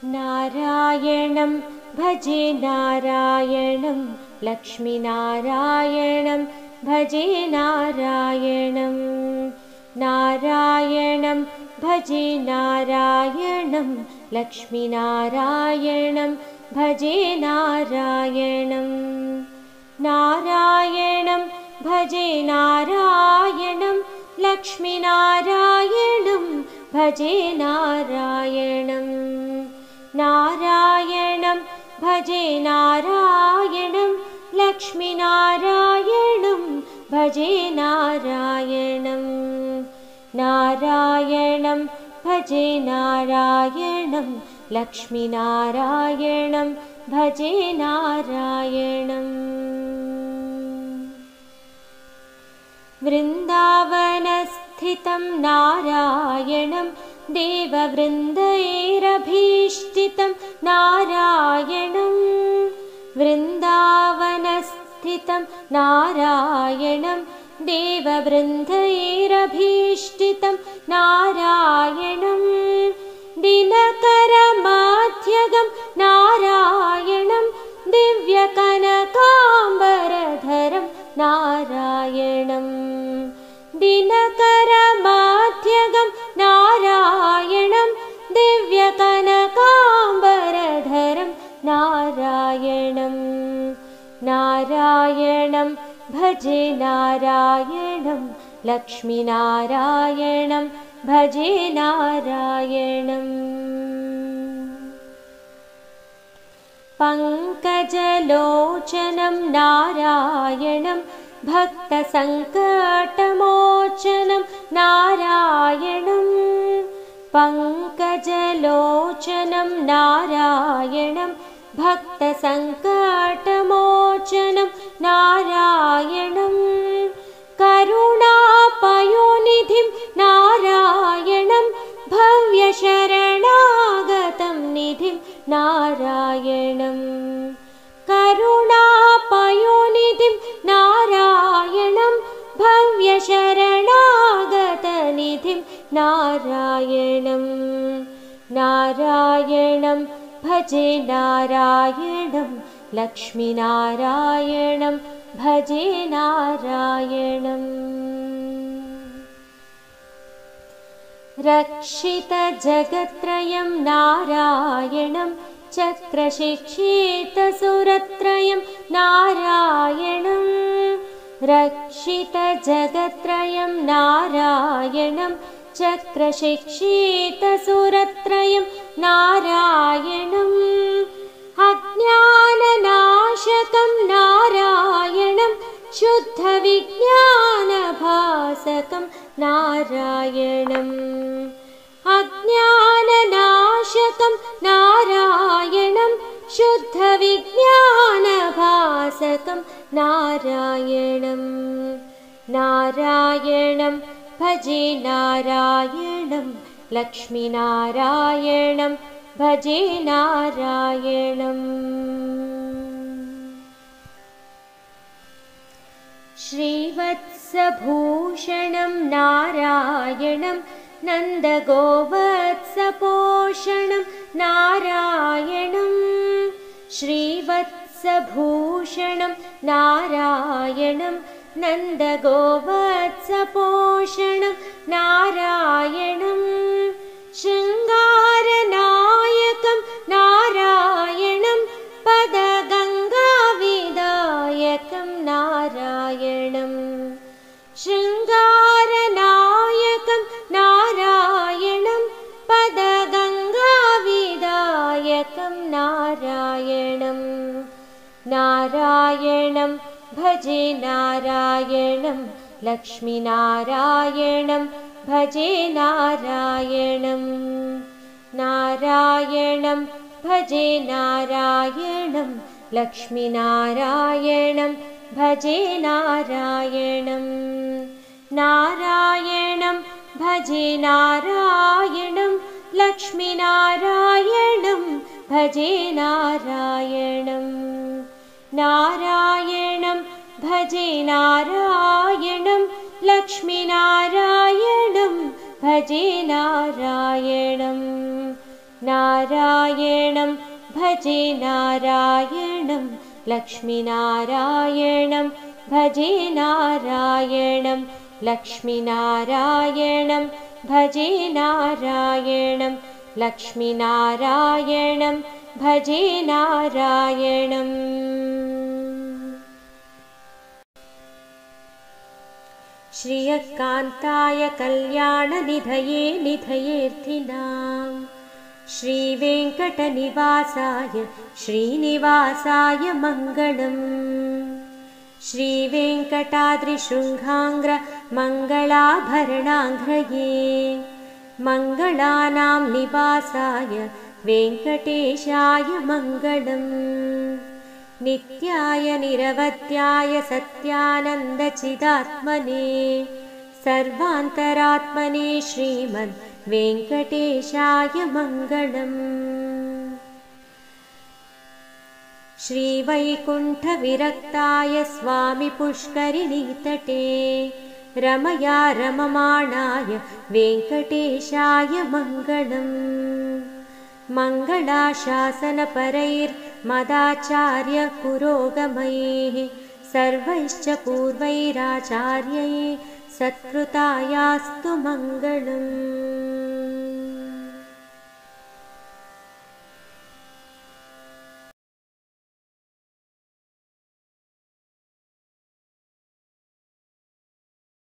नारायणं भजे नारायणं लक्ष्मीनारायणं भजे नारायणं नारायणं भजे नारायणं लक्ष्मीनारायणं भजे नारायणं नारायणं भजे नारायणं लक्ष्मीनारायणं भजे नारायणं नारायणं भजे नारायणं लक्ष्मीनारायणं भजे नारायणं नारायणं भजे नारायणं लक्ष्मीनारायणं भजे नारायणं वृन्दावनस्थितं नारायणं देववृन्दैरभीष्टितं नारायणं वृन्दावनस्थितं नारायणं देववृन्दैरभीष्टितं नारायणं दिनकरमाध्यगं नारायणं दिव्यकनकाम्बरधरं नारायणं दिनकरमाध्यगं नारायणं दिव्यकनकाम्बरधरं नारायणं नारायणं भजे नारायणं लक्ष्मीनारायणं भजे नारायणं पङ्कजलोचनं नारायणं भक्तसङ्कटमोचनं नारायणं पङ्कजलोचनं नारायणं भक्तसङ्कटमोचनं नारायणं करुणापयोनिधिं नारायणं भव्यशरणागतं निधिं नारायणं करुणापयोनिधिं नारायणं भव्यशरणागतनिधिं नारायणं नारायणं भजे नारायणं लक्ष्मीनारायणं भजे नारायणं रक्षितजगत्त्रयं नारायणं चक्रशिक्षितसुरत्रयं नारायणं रक्षितजगत्त्रयं नारायणं चक्रशिक्षितसुरत्रयं नारायणम् अज्ञाननाशकं नारायणं शुद्धविज्ञानभासकं नारायणम् अज्ञाननाशकं नारायणं शुद्धविज्ञानभासकं नारायणं नारायणं भजे नारायणं लक्ष्मीनारायणं भजे नारायणं श्रीवत्सभूषणं नारायणं नन्दगोवत्सपोषणं नारायणं श्रीवत्सभूषणं नारायणं नन्दगोवत्सपोषणं नारायणं शृङ्गारनायकं नारायणं पदगङ्गाविदायकं नारायणं शृङ्गारनायकं नारायणं पदगङ्गाविदायकं नारायणं नारायणं भजे नारायणं लक्ष्मीनारायणं भजे नारायणं नारायणं भजे नारायणं लक्ष्मीनारायणं भजे नारायणं नारायणं भजे नारायणं लक्ष्मीनारायणं भजे नारायणं नारायणं भजे नारायणं लक्ष्मीनारायणं भजे नारायणं नारायणं भजे नारायणं लक्ष्मीनारायणं भजे नारायणं लक्ष्मीनारायणं भजे नारायणं लक्ष्मीनारायणं भजे नारायणम्। श्रियकान्ताय कल्याणनिधये निधयेऽर्थिनां श्रीवेङ्कटनिवासाय श्रीनिवासाय मङ्गलम्। श्रीवेङ्कटाद्रिशृङ्गाङ्ग्र मङ्गलाभरणाङ्घ्रये मङ्गलानां निवासाय वेङ्कटेशाय मङ्गलम्। नित्याय निरवध्याय सत्यानन्दचिदात्मने सर्वान्तरात्मने श्रीमद् वेङ्कटेशाय मङ्गलम्। श्रीवैकुण्ठविरक्ताय स्वामि पुष्करिणीतटे रमया रममाणाय वेङ्कटेशाय मङ्गलम्। मङ्गलाशासनपरैर्मदाचार्य पुरोगमैः सर्वैश्च पूर्वैराचार्यैः सत्कृतायास्तु मङ्गलम्।